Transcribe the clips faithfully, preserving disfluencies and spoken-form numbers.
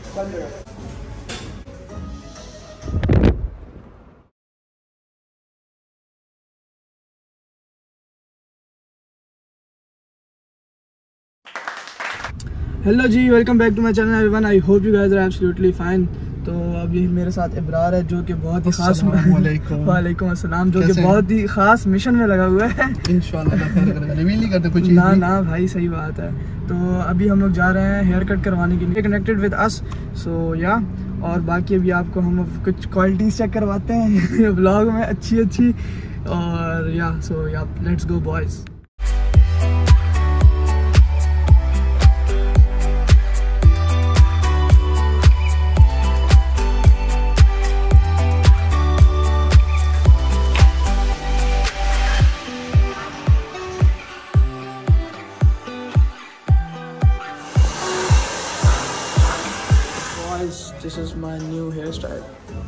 Hello जी, welcome back to my channel everyone. I hope you guys are absolutely fine. तो अभी मेरे साथ इब्रार है जो कि बहुत ही खास वालेकुम अस्सलाम जो कि बहुत ही खास मिशन में लगा हुआ है। इंशाल्लाह रिवील नहीं करते कुछ ना ना भाई, सही बात है। तो अभी हम लोग जा रहे हैं हेयर कट करवाने के लिए, कनेक्टेड विद अस। सो या और बाकी अभी आपको हम कुछ क्वालिटीज चेक करवाते हैं ब्लॉग में अच्छी अच्छी। और या सो या let's go boys. This is my new hairstyle.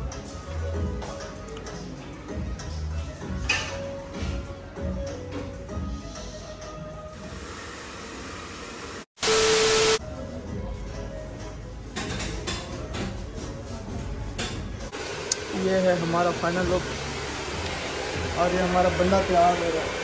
ये है हमारा फाइनल लुक और ये हमारा बंदा तैयार हो रहा है।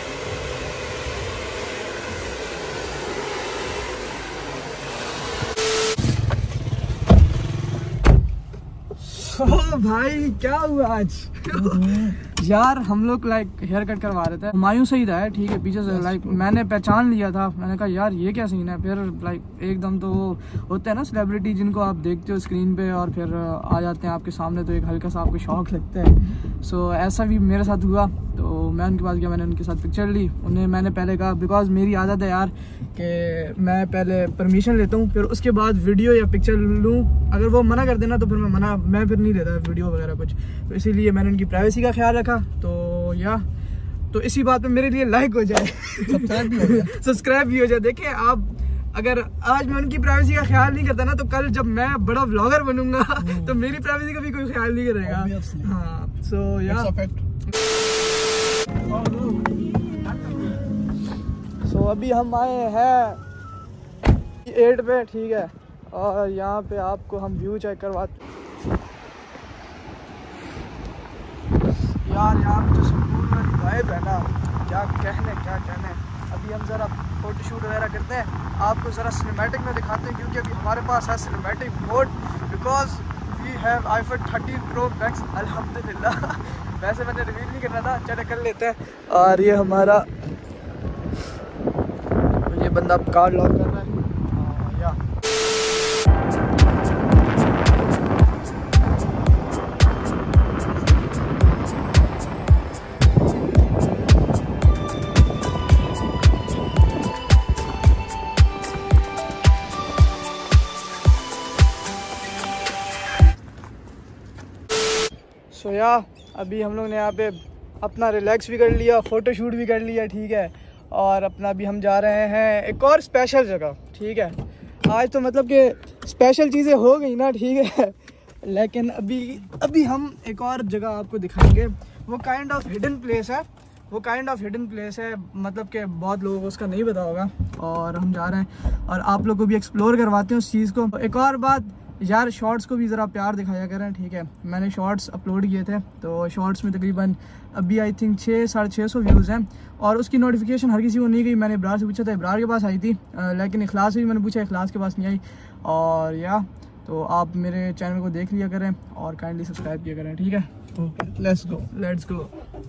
ओ भाई क्या हुआ आज यार, हम लोग लाइक हेयर कट करवा रहे थे, हुमायूं से ही था ठीक है पीछे से। लाइक मैंने पहचान लिया था, मैंने कहा यार ये क्या सीन है। फिर लाइक एकदम तो वो होते हैं ना सेलिब्रिटी जिनको आप देखते हो स्क्रीन पे और फिर आ जाते हैं आपके सामने, तो एक हल्का सा आपको शौक लगता है। सो so, ऐसा भी मेरे साथ हुआ। तो मैं उनके पास गया, मैंने उनके साथ पिक्चर ली। उन्हें मैंने पहले कहा, बिकॉज मेरी आदत है यार कि मैं पहले परमिशन लेता हूँ फिर उसके बाद वीडियो या पिक्चर लूँ। अगर वो मना कर देना तो फिर मैं मना मैं फिर नहीं लेता वीडियो वगैरह कुछ। तो इसीलिए मैंने उनकी प्राइवेसी का ख्याल रखा। तो या तो इसी बात पे मेरे लिए लाइक हो जाए, सब्सक्राइब भी हो जाए सब्सक्राइब भी हो जाए। देखिए आप, अगर आज मैं उनकी प्राइवेसी का ख्याल नहीं करता ना, तो कल जब मैं बड़ा व्लॉगर बनूंगा तो मेरी प्राइवेसी का भी कोई ख्याल नहीं करेगा। हाँ सो या सो अभी हम आए हैं एट पे ठीक है, और यहाँ पे आपको हम व्यू चेक करवाते यार। यहाँ पे जो सुकून वाली वाइब है ना, क्या कहने क्या कहने। अभी हम ज़रा फोटो शूट वगैरह करते हैं, आपको ज़रा सिनेमैटिक में दिखाते हैं क्योंकि अभी हमारे पास है cinematic mode, because we have iPhone thirteen pro max अल्हम्दुलिल्लाह। वैसे मैंने रिवील नहीं करना था, चले कर लेते हैं। और ये हमारा ये बंदा कार लॉक कर रहा है। या सो so, या अभी हम लोग ने यहाँ पे अपना रिलैक्स भी कर लिया, फ़ोटो शूट भी कर लिया ठीक है। और अपना अभी हम जा रहे हैं एक और स्पेशल जगह ठीक है। आज तो मतलब कि स्पेशल चीज़ें हो गई ना ठीक है, लेकिन अभी अभी हम एक और जगह आपको दिखाएंगे। वो काइंड ऑफ हिडन प्लेस है वो काइंड ऑफ हिडन प्लेस है मतलब कि बहुत लोगों को उसका नहीं पता होगा। और हम जा रहे हैं और आप लोग को भी एक्सप्लोर करवाते हैं उस चीज़ को। एक और बात यार, शॉर्ट्स को भी ज़रा प्यार दिखाया करें ठीक है। मैंने शॉर्ट्स अपलोड किए थे, तो शॉर्ट्स में तकरीबन अभी आई थिंक छः साढ़े छः सौ व्यूज़ हैं और उसकी नोटिफिकेशन हर किसी को नहीं गई। मैंने इब्रार से पूछा था, इब्रार के पास आई थी, लेकिन इखलास से भी मैंने पूछा, इखलास के पास नहीं आई। और या तो आप मेरे चैनल को देख लिया करें और काइंडली सब्सक्राइब किया करें ठीक है। Okay let's go let's go.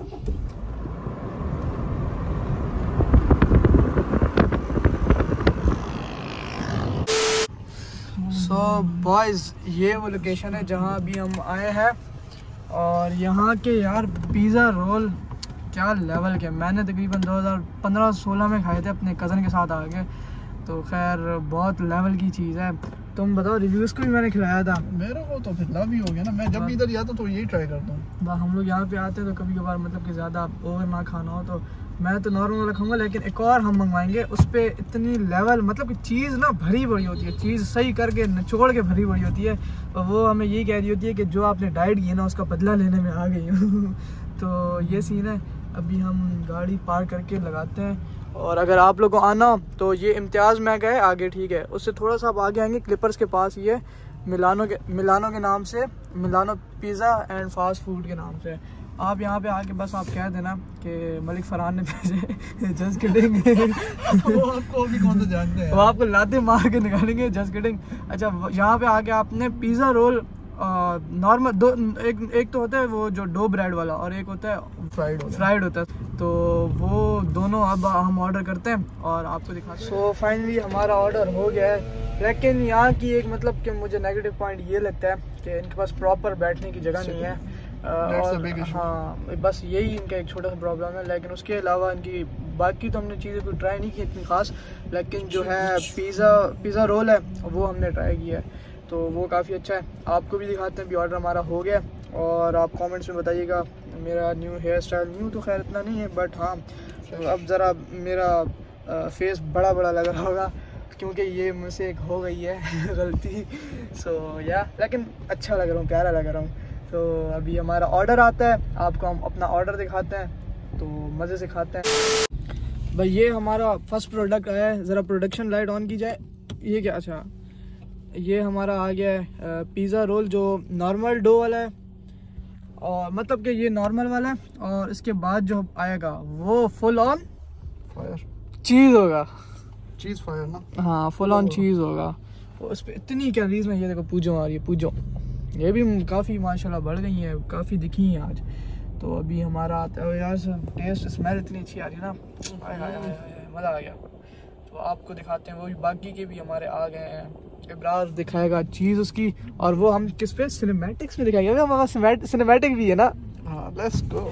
So boys, ये वो लोकेशन है जहाँ अभी हम आए हैं। और यहाँ के यार पिज़्ज़ा रोल क्या लेवल के, मैंने तकरीबन दो हज़ार पंद्रह सोलह में खाए थे अपने कज़न के साथ आके। तो खैर बहुत लेवल की चीज़ है। तुम बताओ, रिव्यूज़ को भी मैंने खिलाया था। मेरे को तो फिर लव ही हो गया ना, मैं जब भी इधर आता तो यही ट्राई करता हूँ। हम लोग यहाँ पे आते हैं तो कभी कभार मतलब कि ज़्यादा ओवर ना खाना हो तो मैं तो नॉर्मल रखूँगा, लेकिन एक और हम मंगवाएंगे उस पर इतनी लेवल मतलब कि चीज़ ना भरी बड़ी होती है, चीज़ सही करके निचोड़ के भरी बड़ी होती है। और वो हमें यही कह रही होती है कि जो आपने डाइट की है ना उसका बदला लेने में आ गई हूँ। तो ये सीन है। अभी हम गाड़ी पार्क करके लगाते हैं और अगर आप लोग को आना हो तो ये इम्तियाज़ मैग है आगे ठीक है, उससे थोड़ा सा आप आगे आएंगे क्लिपर्स के पास, ये मिलानो के मिलानो के नाम से, Milano pizza and fast food के नाम से। आप यहाँ पे आके बस आप कह देना कि मलिक फरहान ने भेजे, जस्ट किडिंग। वो आपको भी कौन सा जानते हैं, वो आपको लाते मार के निकालेंगे, जस्ट किडिंग। अच्छा, यहाँ पे आके आपने पिज़्ज़ा रोल नॉर्मल दो, एक एक तो होता है वो जो डो ब्रेड वाला और एक होता है फ्राइड फ्राइड होता है, तो वो दोनों अब हम ऑर्डर करते हैं और आपको दिखाते हैं। सो फाइनली हमारा ऑर्डर हो गया है, लेकिन यहाँ की एक मतलब कि मुझे नेगेटिव पॉइंट ये लगता है कि इनके पास प्रॉपर बैठने की जगह नहीं है। और हाँ, बस यही इनका एक छोटा सा प्रॉब्लम है, लेकिन उसके अलावा इनकी बाकी तो हमने चीज़ें कोई ट्राई नहीं की इतनी ख़ास, लेकिन जो है पिज़्ज़ा पिज़्ज़ा रोल है वो हमने ट्राई किया है, तो वो काफ़ी अच्छा है। आपको भी दिखाते हैं, भी ऑर्डर हमारा हो गया और आप कमेंट्स में बताइएगा। मेरा न्यू हेयर स्टाइल, न्यू तो खैर इतना नहीं है, बट हाँ तो अब ज़रा मेरा फेस बड़ा बड़ा लग रहा होगा क्योंकि ये मुझसे एक हो गई है गलती। सो so, या लेकिन अच्छा लग रहा हूँ, प्यारा लग रहा हूँ। तो अभी हमारा ऑर्डर आता है, आपको हम अपना ऑर्डर दिखाते हैं, तो मज़े से खाते हैं। भाई ये हमारा फर्स्ट प्रोडक्ट आया है, ज़रा प्रोडक्शन लाइट ऑन की जाए। ये क्या, अच्छा ये हमारा आ गया है पिज़्ज़ा रोल जो नॉर्मल डो वाला है, और मतलब कि ये नॉर्मल वाला है, और इसके बाद जो आएगा वो फुल ऑन फायर चीज़ होगा, चीज़ फायर ना, हाँ फुल ऑन चीज़ होगा। तो उस पर इतनी कैलोरीज में, ये देखो पूजो आ रही है, पूजो ये भी काफ़ी माशाल्लाह बढ़ गई हैं, काफ़ी दिखी हैं आज। तो अभी हमारा आता है यार, टेस्ट स्मेल इतनी अच्छी आ रही है ना, हाय हाय हाय मज़ा आ गया। तो आपको दिखाते हैं, वो भी बाकी के भी हमारे आ गए हैं। इब्रार दिखाएगा चीज़ उसकी, और वो हम किस पे, सिनेमैटिक्स में दिखाएंगे, हमारा सिनेमैटिक भी है ना। हाँ let's go.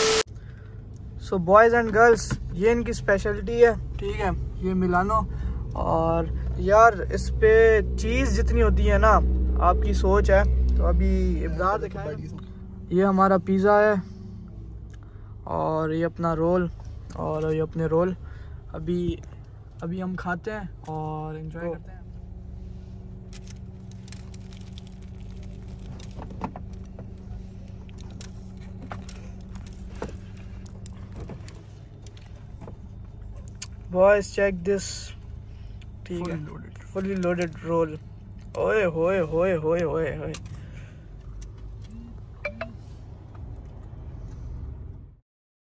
So boys and girls, ये इनकी स्पेशलिटी है, ठीक है, ये मिलानो। और यार इस पे चीज़ जितनी होती है ना, आपकी सोच है। तो अभी इब्रार दिखाएगा, ये हमारा पिज़्ज़ा है और ये अपना रोल, और ये अपने रोल अभी अभी हम खाते हैं और एंजॉय करते हैं। बॉयज चेक दिस, ठीक है, फुली लोडेड रोल। ओए होए होए होए होए होए